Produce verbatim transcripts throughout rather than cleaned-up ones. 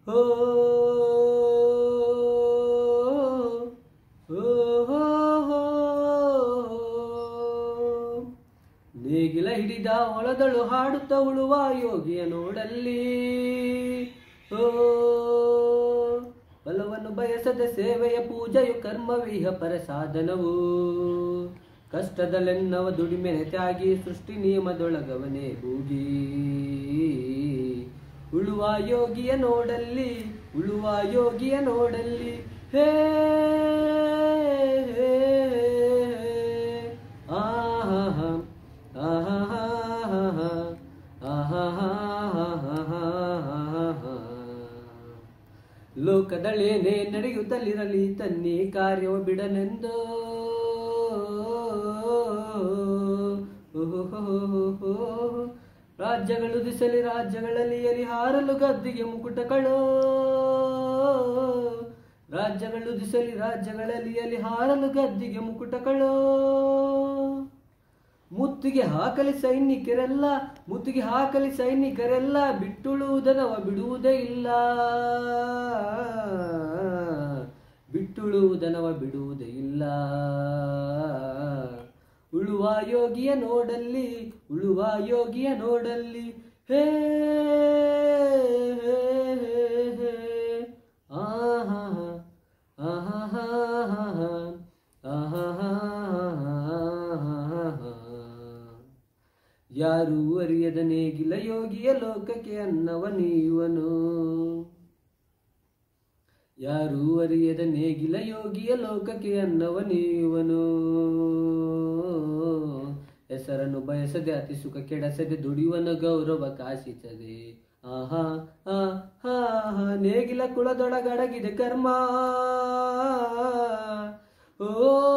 ಹೋ ನೇಗಿಲ ಹಿಡಿದ ಹೊಲದಳು ಹಾಡುತ್ತ ಉಳುವ ಯೋಗಿಯ ನೋಡಲ್ಲಿ. ಓ ಫಲವನ್ನು ಬಯಸದ ಸೇವೆಯ ಪೂಜೆಯು ಕರ್ಮವಿಹ ಪರ ಸಾಧನವು. ಕಷ್ಟದಲ್ಲೆನ್ನವ ದುಡಿಮೆನೆ ತ್ಯಾಗಿ ಸೃಷ್ಟಿ ನಿಯಮದೊಳಗವನೇ ಹೋಗಿ. ಉಳುವ ಯೋಗಿಯ ನೋಡಲ್ಲಿ ಉಳುವ ಯೋಗಿಯ ನೋಡಲ್ಲಿ ಹೇ ಆಹಾ ಆಹಾ ಆಹಾ ಲೋಕದಳೇನೇ ನಡೆಯುತ್ತಲಿರಲಿ ತನ್ನಿ ಕಾರ್ಯವ ಬಿಡನೆಂದೋ. ರಾಜ್ಯಗಳು ದಿಸಲಿ ರಾಜ್ಯಗಳಲ್ಲಿ ಎಲಿ ಹಾರಲು ಗದ್ದಿಗೆ ಮುಕುಟಗಳೋ. ರಾಜ್ಯಗಳು ದಿಸಲಿ ರಾಜ್ಯಗಳಲ್ಲಿ ಎಲಿ ಹಾರಲು ಗದ್ದಿಗೆ ಮುಕುಟಗಳೋ. ಮುತ್ತಿಗೆ ಹಾಕಲಿ ಸೈನಿಕರೆಲ್ಲ ಮುತ್ತಿಗೆ ಹಾಕಲಿ ಸೈನಿಕರೆಲ್ಲ ಬಿಟ್ಟುಳುವುದನವ ಬಿಡುವುದೇ ಇಲ್ಲ. ಬಿಟ್ಟುಳುವುದನವ ಬಿಡುವುದೇ ಇಲ್ಲ. ಉಳುವ ಯೋಗಿಯ ನೋಡಲ್ಲಿ ಉಳುವ ಯೋಗಿಯ ನೋಡಲ್ಲಿ ಹೇ ಆಹಾ ಆಹಾ ಆಹಾ ಯಾರೂ ಅರಿಯದ ನೇಗಿಲ ಯೋಗಿಯ ಲೋಕಕ್ಕೆ ಅನ್ನವ ನೀವನು. ಯಾರೂ ಅರಿಯದ ನೇಗಿಲ ಯೋಗಿಯ ಲೋಕಕ್ಕೆ ಅನ್ನವ ನೀವನು. ಹೆಸರನ್ನು ಬಯಸದೆ ಅತಿ ಸುಖ ಕೆಡಸದೆ ದುಡಿಯುವನ ಗೌರವ ಕಾಸಿಸದೆ. ಆಹಾ ಆಹಾ ನೇಗಿಲ ಕುಳದೊಳಗಡಗಿದೆ ಕರ್ಮ. ಓ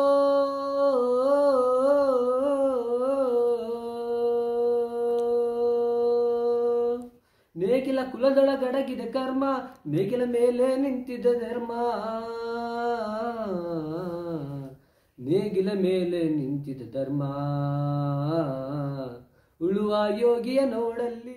ನೇಗಿಲ ಕುಲದೊಳಗಡಗಿದೆ ಕರ್ಮ. ನೇಗಿಲ ಮೇಲೆ ನಿಂತಿದ್ದ ಧರ್ಮ. ನೇಗಿಲ ಮೇಲೆ ನಿಂತಿದ್ದ ಧರ್ಮ. ಉಳುವ ಯೋಗಿಯ ನೋಡಲ್ಲಿ